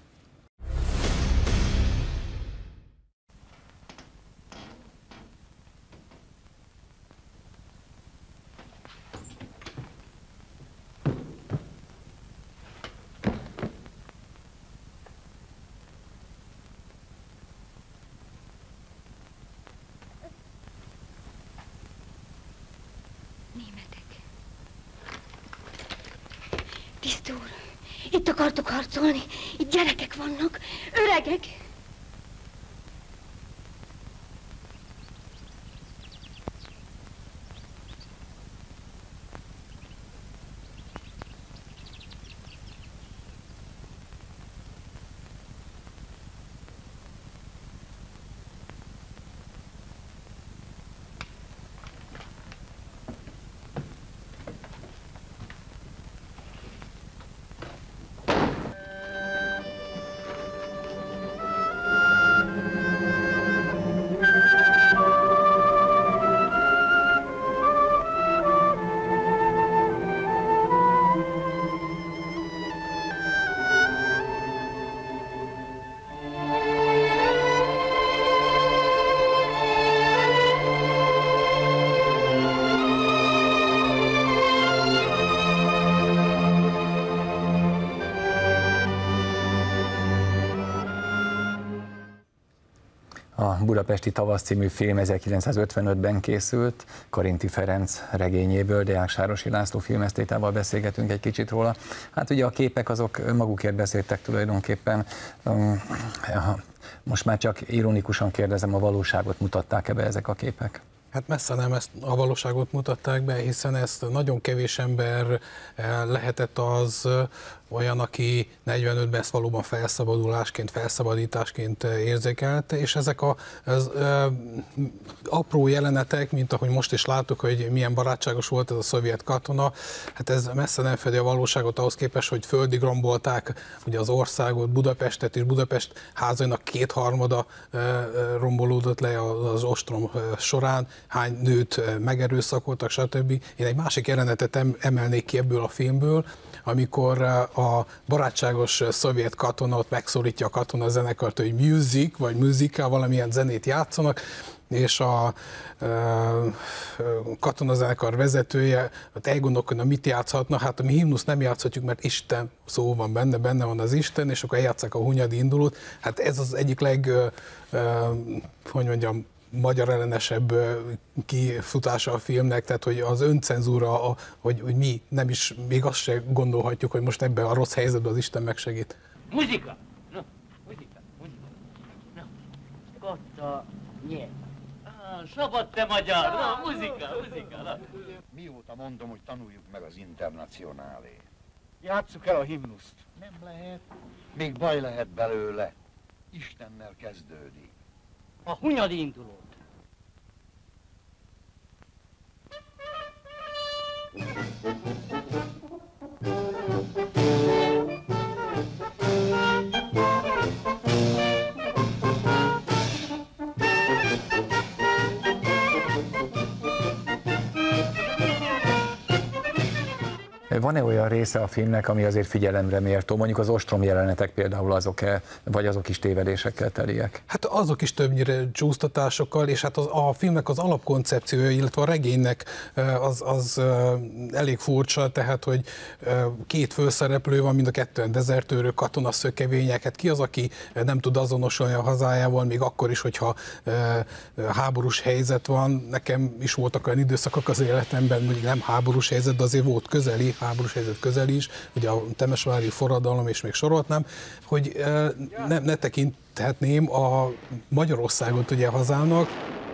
Tiszt úr, itt akartok harcolni, itt gyerekek vannak, öregek. A Budapesti Tavasz című film ezerkilencszázötvenötben készült, Karinthy Ferenc regényéből, Deák Sárosi László filmesztétával beszélgetünk egy kicsit róla. Hát ugye a képek azok magukért beszéltek tulajdonképpen. Most már csak ironikusan kérdezem, a valóságot mutatták-e be ezek a képek? Hát messze nem ezt a valóságot mutatták be, hiszen ezt nagyon kevés ember lehetett az olyan, aki negyvenötben ezt valóban felszabadulásként, felszabadításként érzékelte, és ezek a, az ö, apró jelenetek, mint ahogy most is láttuk, hogy milyen barátságos volt ez a szovjet katona, hát ez messze nem fedi a valóságot ahhoz képest, hogy földig rombolták ugye az országot, Budapestet, és Budapest házainak kétharmada ö, rombolódott le az ostrom során, hány nőt megerőszakoltak, stb. Én egy másik jelenetet emelnék ki ebből a filmből, amikor a barátságos szovjet katona ott megszólítja a katona zenekart, hogy music, vagy musical, valamilyen zenét játszanak, és a katonazenekar vezetője ott elgondolkodna, mit játszhatna, hát a mi himnusz nem játszhatjuk, mert Isten szó van benne, benne van az Isten, és akkor eljátszák a Hunyadi indulót. Hát ez az egyik leg, hogy mondjam, magyar ellenesebb kifutása a filmnek, tehát hogy az öncenzúra, hogy, hogy mi nem is, még azt se gondolhatjuk, hogy most ebben a rossz helyzetben az Isten megsegít. Muzika! No, muzika, muzika. No, kotta, nie. Ah, szabad te magyar, no, muzika, muzika. No. Mióta mondom, hogy tanuljuk meg az internacionálé. Játsszuk el a himnuszt. Nem lehet. Még baj lehet belőle. Istennel kezdődik. A Hunyadi indulót. Van-e olyan része a filmnek, ami azért figyelemre méltó? Mondjuk az ostrom jelenetek például azok-e, vagy azok is tévedésekkel teliek? Hát azok is többnyire csúsztatásokkal, és hát az, a filmnek az alapkoncepciója, illetve a regénynek az, az elég furcsa, tehát hogy két főszereplő van, mind a kettően dezertőrök, katonaszökevények, hát ki az, aki nem tud azonosulni a hazájával, még akkor is, hogyha háborús helyzet van. Nekem is voltak olyan időszakok az életemben, mondjuk nem háborús helyzet, de azért volt közeli, háborús helyzet közeli is, ugye a temesvári forradalom, és még sorolhatnám, hogy ne, ne tekinthetném a Magyarországot ugye hazának.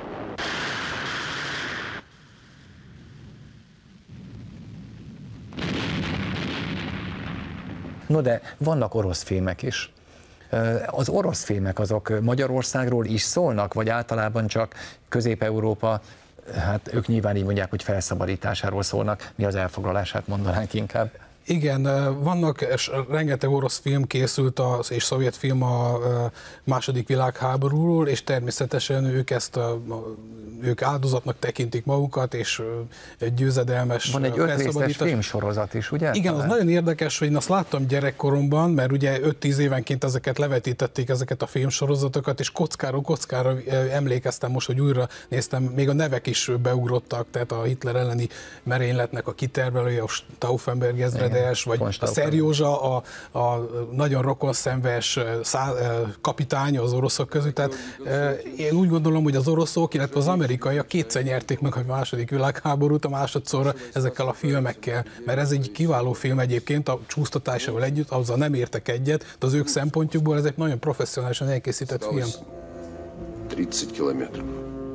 No de vannak orosz filmek is. Az orosz filmek azok Magyarországról is szólnak, vagy általában csak Közép-Európa, hát ők nyilván így mondják, hogy felszabadításáról szólnak, mi az elfoglalását mondanánk inkább. Igen, vannak, és rengeteg orosz film készült, az, és szovjet film a második világháborúról, és természetesen ők ezt a, ők áldozatnak tekintik magukat, és egy győzedelmes Van egy öt részes filmsorozat is, ugye? Igen, az nagyon érdekes, hogy én azt láttam gyerekkoromban, mert ugye öt-tíz évenként ezeket levetítették, ezeket a filmsorozatokat, és kockáról kockára emlékeztem most, hogy újra néztem, még a nevek is beugrottak, tehát a Hitler elleni merényletnek a kitervelője, a Stauffenberg ezredes, vagy a Szerjózsa, a, a nagyon rokonszenves kapitány az oroszok között. Tehát én úgy gondolom, hogy az oroszok, illetve az amerikaiak kétszer nyerték meg a második világháborút, a másodszorra ezekkel a filmekkel, mert ez egy kiváló film egyébként, a csúsztatásával együtt, azzal nem értek egyet, de az ők szempontjukból ez egy nagyon professzionálisan elkészített film. harminc kilométer.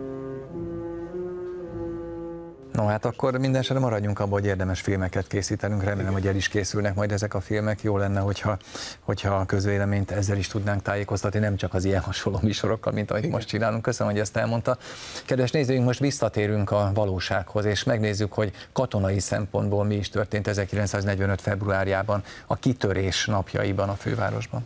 No hát akkor minden esetre maradjunk abban, hogy érdemes filmeket készítenünk. Remélem, hogy el is készülnek majd ezek a filmek. Jó lenne, hogyha, hogyha a közvéleményt ezzel is tudnánk tájékoztatni, nem csak az ilyen hasonló műsorokkal, mint amit most csinálunk. Köszönöm, hogy ezt elmondta. Kedves nézőink, most visszatérünk a valósághoz, és megnézzük, hogy katonai szempontból mi is történt ezerkilencszáznegyvenöt februárjában, a kitörés napjaiban a fővárosban.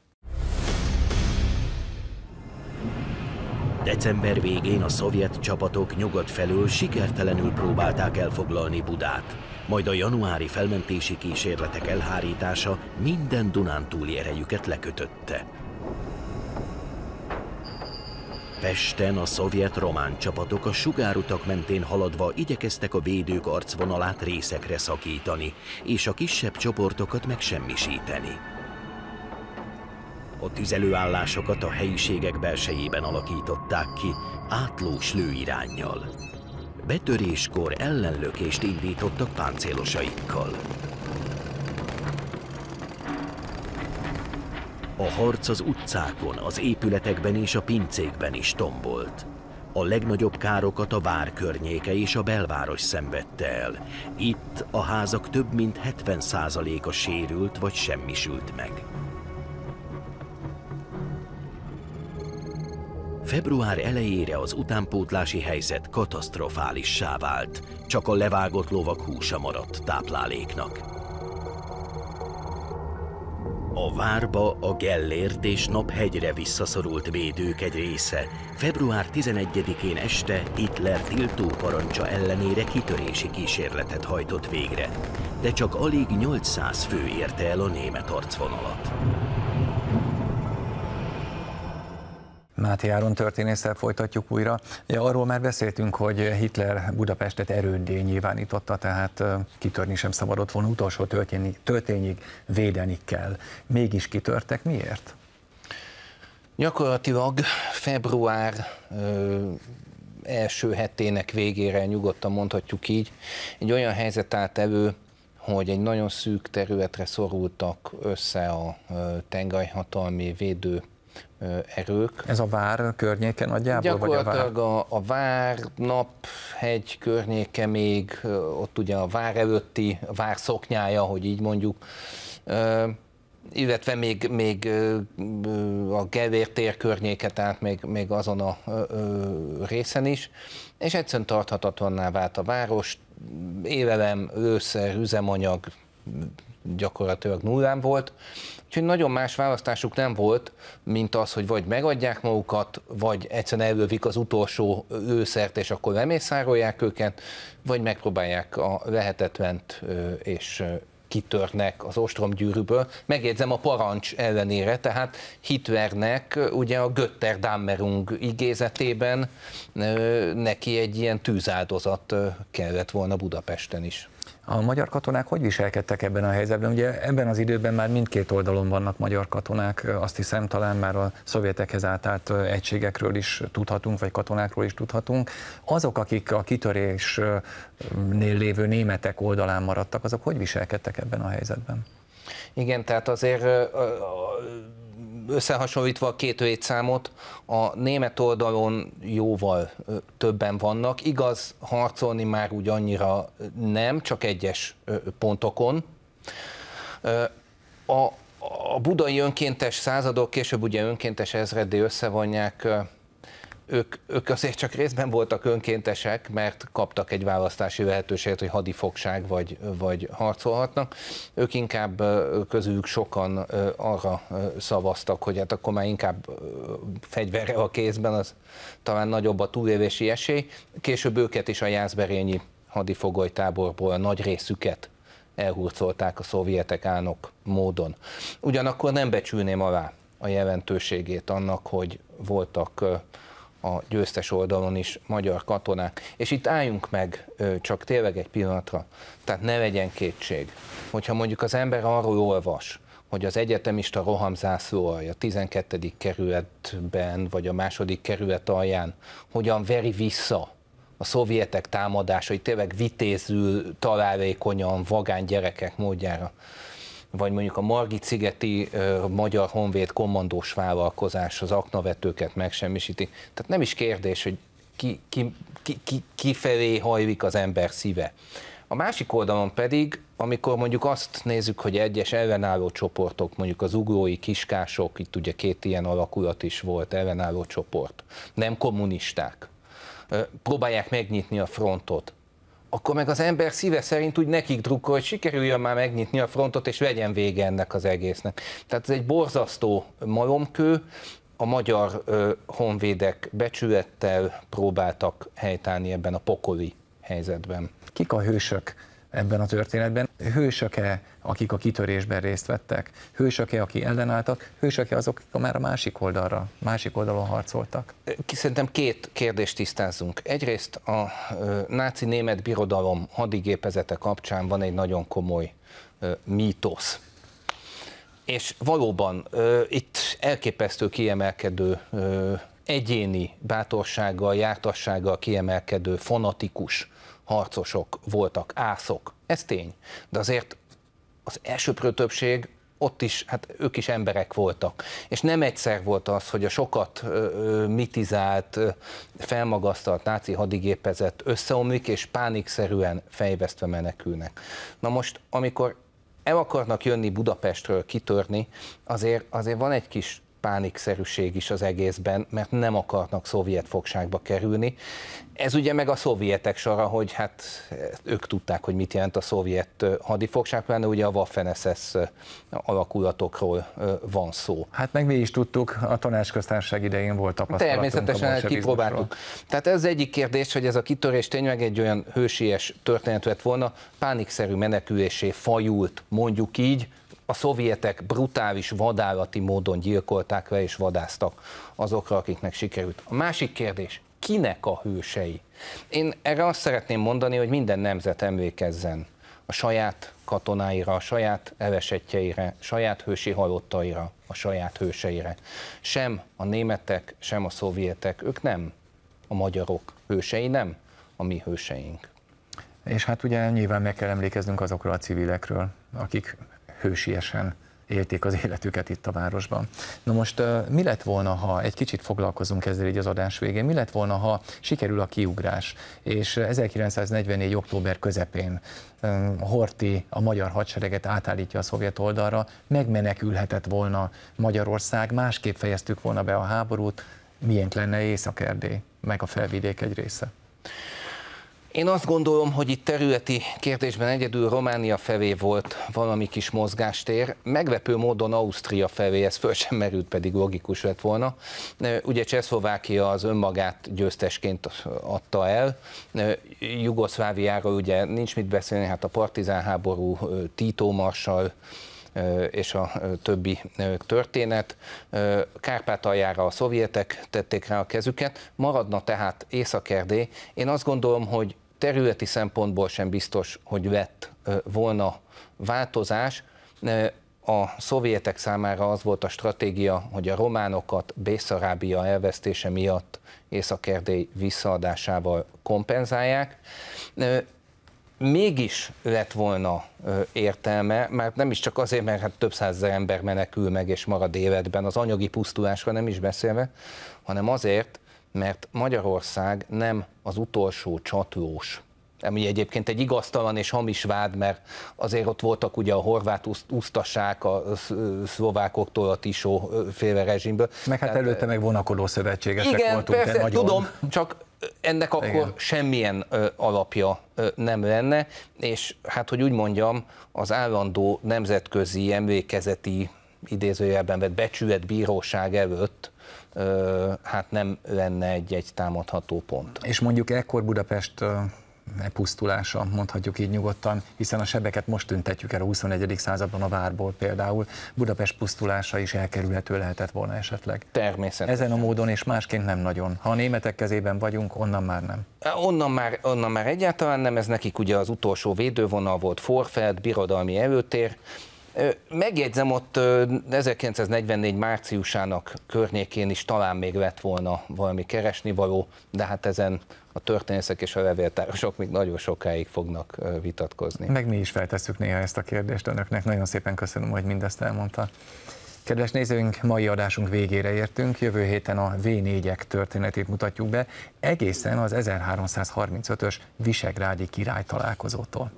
December végén a szovjet csapatok nyugat felől sikertelenül próbálták elfoglalni Budát, majd a januári felmentési kísérletek elhárítása minden dunántúli erejüket lekötötte. Pesten a szovjet-román csapatok a sugárutak mentén haladva igyekeztek a védők arcvonalát részekre szakítani, és a kisebb csoportokat megsemmisíteni. A tüzelőállásokat a helyiségek belsejében alakították ki, átlós lőiránnyal. Betöréskor ellenlökést indítottak páncélosaikkal. A harc az utcákon, az épületekben és a pincékben is tombolt. A legnagyobb károkat a vár környéke és a belváros szenvedte el. Itt a házak több mint hetven százaléka sérült vagy semmisült meg. Február elejére az utánpótlási helyzet katasztrofálissá vált, csak a levágott lovak húsa maradt tápláléknak. A várba a Gellért és Naphegyre visszaszorult védők egy része február tizenegyedikén este Hitler tiltó parancsa ellenére kitörési kísérletet hajtott végre, de csak alig nyolcszáz fő érte el a német arcvonalat. Máté Áron történésszel folytatjuk újra. Ja, arról már beszéltünk, hogy Hitler Budapestet erőddé nyilvánította, tehát kitörni sem szabadott volna, utolsó töltényig védeni kell. Mégis kitörtek, miért? Gyakorlatilag február ö, első hetének végére, nyugodtan mondhatjuk így, egy olyan helyzet állt elő, hogy egy nagyon szűk területre szorultak össze a tengelyhatalmi védő erők. Ez a vár környéke nagyjából? Gyakorlatilag vagy a, vár? a, a vár, Naphegy környéke még, ott ugye a vár előtti, a vár szoknyája, hogy így mondjuk, illetve még, még a Gellért tér környéke, tehát még, még azon a részen is, és egyszerűen tarthatatlanná vált a város, élelem, lőszer, üzemanyag, gyakorlatilag nullán volt. Úgyhogy nagyon más választásuk nem volt, mint az, hogy vagy megadják magukat, vagy egyszerűen elővik az utolsó lőszert, és akkor lemészárolják őket, vagy megpróbálják a lehetetlent, és kitörnek az ostromgyűrűből. Megjegyzem a parancs ellenére, tehát Hitlernek ugye a Götterdämmerung igézetében neki egy ilyen tűzáldozat kellett volna Budapesten is. A magyar katonák hogy viselkedtek ebben a helyzetben? Ugye ebben az időben már mindkét oldalon vannak magyar katonák, azt hiszem talán már a szovjetekhez átállt egységekről is tudhatunk, vagy katonákról is tudhatunk. Azok, akik a kitörésnél lévő németek oldalán maradtak, azok hogy viselkedtek ebben a helyzetben? Igen, tehát azért összehasonlítva a két létszámot, a német oldalon jóval többen vannak. Igaz, harcolni már úgy annyira nem, csak egyes pontokon. A, a budai önkéntes századok, később ugye önkéntes ezreddé összevonják, ők, ők azért csak részben voltak önkéntesek, mert kaptak egy választási lehetőséget, hogy hadifogság vagy, vagy harcolhatnak. Ők inkább közülük sokan arra szavaztak, hogy hát akkor már inkább fegyverrel a kézben, az talán nagyobb a túlélési esély. Később őket is a jászberényi hadifogolytáborból a nagy részüket elhurcolták a szovjetek álnok módon. Ugyanakkor nem becsülném alá a jelentőségét annak, hogy voltak a győztes oldalon is magyar katonák. És itt álljunk meg csak tényleg egy pillanatra, tehát ne legyen kétség, hogyha mondjuk az ember arról olvas, hogy az egyetemista rohamzászlóalja a tizenkettedik kerületben, vagy a második kerület alján hogyan veri vissza a szovjetek támadásait, tényleg vitézül, találékonyan, vagány gyerekek módjára, vagy mondjuk a Margit-szigeti uh, Magyar Honvéd kommandós vállalkozás az aknavetőket megsemmisíti. Tehát nem is kérdés, hogy ki, ki, ki, ki, ki felé hajlik az ember szíve. A másik oldalon pedig, amikor mondjuk azt nézzük, hogy egyes ellenálló csoportok, mondjuk az ugrói kiskások, itt ugye két ilyen alakulat is volt, ellenálló csoport, nem kommunisták, uh, próbálják megnyitni a frontot, akkor meg az ember szíve szerint úgy nekik drukkol, hogy sikerüljön már megnyitni a frontot, és legyen vége ennek az egésznek. Tehát ez egy borzasztó malomkő, a magyar ö, honvédek becsülettel próbáltak helytállni ebben a pokoli helyzetben. Kik a hősök ebben a történetben? Hősök-e, akik a kitörésben részt vettek? Hősök-e, akik ellenálltak? Hősök-e azok, akik már a másik oldalra, másik oldalon harcoltak? Szerintem két kérdést tisztázzunk. Egyrészt a ö, náci német birodalom hadigépezete kapcsán van egy nagyon komoly ö, mítosz. És valóban ö, itt elképesztő kiemelkedő, ö, egyéni bátorsággal, jártassággal kiemelkedő, fanatikus harcosok voltak, ászok. Ez tény. De azért az elsőprő többség, ott is, hát ők is emberek voltak. És nem egyszer volt az, hogy a sokat ö, mitizált, ö, felmagasztalt náci hadigépezet összeomlik, és pánikszerűen fejvesztve menekülnek. Na most, amikor el akarnak jönni Budapestről, kitörni, azért, azért van egy kis pánikszerűség is az egészben, mert nem akarnak szovjet fogságba kerülni. Ez ugye meg a szovjetek sora, hogy hát ők tudták, hogy mit jelent a szovjet hadifogság, pláne ugye a Waffen-es es alakulatokról van szó. Hát meg mi is tudtuk, a Tanácsköztársaság idején volt tapasztalatunk. Természetesen kipróbáltuk. Tehát ez az egyik kérdés, hogy ez a kitörés tényleg egy olyan hősies történet lett volna, pánikszerű menekülésé fajult, mondjuk így. A szovjetek brutális, vadállati módon gyilkolták le és vadáztak azokra, akiknek sikerült. A másik kérdés, kinek a hősei? Én erre azt szeretném mondani, hogy minden nemzet emlékezzen a saját katonáira, a saját elesettjeire, saját hősi halottaira, a saját hőseire. Sem a németek, sem a szovjetek, ők nem a magyarok hősei, nem a mi hőseink. És hát ugye nyilván meg kell emlékeznünk azokról a civilekről, akik hősiesen élték az életüket itt a városban. Na most mi lett volna, ha egy kicsit foglalkozunk ezzel így az adás végén, mi lett volna, ha sikerül a kiugrás, és ezerkilencszáznegyvennégy. október közepén Horthy a magyar hadsereget átállítja a szovjet oldalra, megmenekülhetett volna Magyarország, másképp fejeztük volna be a háborút, milyen lenne Észak-Erdély, meg a felvidék egy része? Én azt gondolom, hogy itt területi kérdésben egyedül Románia felé volt valami kis mozgástér, meglepő módon Ausztria felé ez föl sem merült, pedig logikus lett volna. Ugye Csehszlovákia az önmagát győztesként adta el, Jugoszláviáról ugye nincs mit beszélni, hát a partizán háború, Tito marsall és a többi történet. Kárpátaljára a szovjetek tették rá a kezüket, maradna tehát Észak-Erdély. Én azt gondolom, hogy területi szempontból sem biztos, hogy lett volna változás. A szovjetek számára az volt a stratégia, hogy a románokat Bészarabia elvesztése miatt Észak-Erdély visszaadásával kompenzálják. Mégis lett volna értelme, már nem is csak azért, mert hát több százezer ember menekül meg és marad életben, az anyagi pusztulásra nem is beszélve, hanem azért, mert Magyarország nem az utolsó csatlós, ami egyébként egy igaztalan és hamis vád, mert azért ott voltak ugye a horvát usztasák, a szlovákoktól a Tisó féle rezsimből. Meg hát előtte meg vonakodó szövetségesek igen, voltunk. Persze, de nagyon... tudom, csak ennek akkor igen. semmilyen ö, alapja ö, nem lenne, és hát, hogy úgy mondjam, az állandó nemzetközi emlékezeti idézőjelben vett becsületbíróság előtt ö, hát nem lenne egy-egy támadható pont. És mondjuk ekkor Budapest ö, pusztulása, mondhatjuk így nyugodtan, hiszen a sebeket most tüntetjük el a huszonegyedik században a várból például. Budapest pusztulása is elkerülhető lehetett volna esetleg. Természetesen. Ezen a módon és másként nem nagyon. Ha a németek kezében vagyunk, onnan már nem. Onnan már, onnan már egyáltalán nem, ez nekik ugye az utolsó védővonal volt, Forfeld, birodalmi előtér. Megjegyzem, ott ezerkilencszáznegyvennégy márciusának környékén is talán még lett volna valami keresnivaló, de hát ezen a történészek és a levéltárosok még nagyon sokáig fognak vitatkozni. Meg mi is feltesszük néha ezt a kérdést önöknek. Nagyon szépen köszönöm, hogy mindezt elmondta. Kedves nézőink, mai adásunk végére értünk. Jövő héten a vé négyek történetét mutatjuk be, egészen az ezerháromszázharmincötös visegrádi király találkozótól.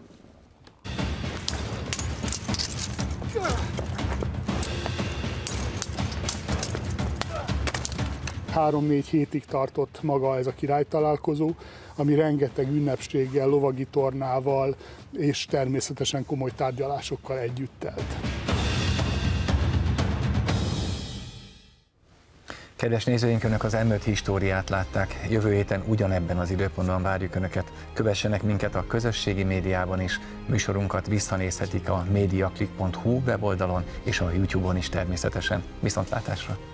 Három-négy hétig tartott maga ez a királytalálkozó, ami rengeteg ünnepséggel, lovagi tornával és természetesen komoly tárgyalásokkal együtt telt. Kedves nézőink, Önök az em öt Históriát látták. Jövő héten ugyanebben az időpontban várjuk Önöket. Kövessenek minket a közösségi médiában is. Műsorunkat visszanézhetik a mediaclick pont hu weboldalon és a YouTube-on is természetesen. Viszontlátásra!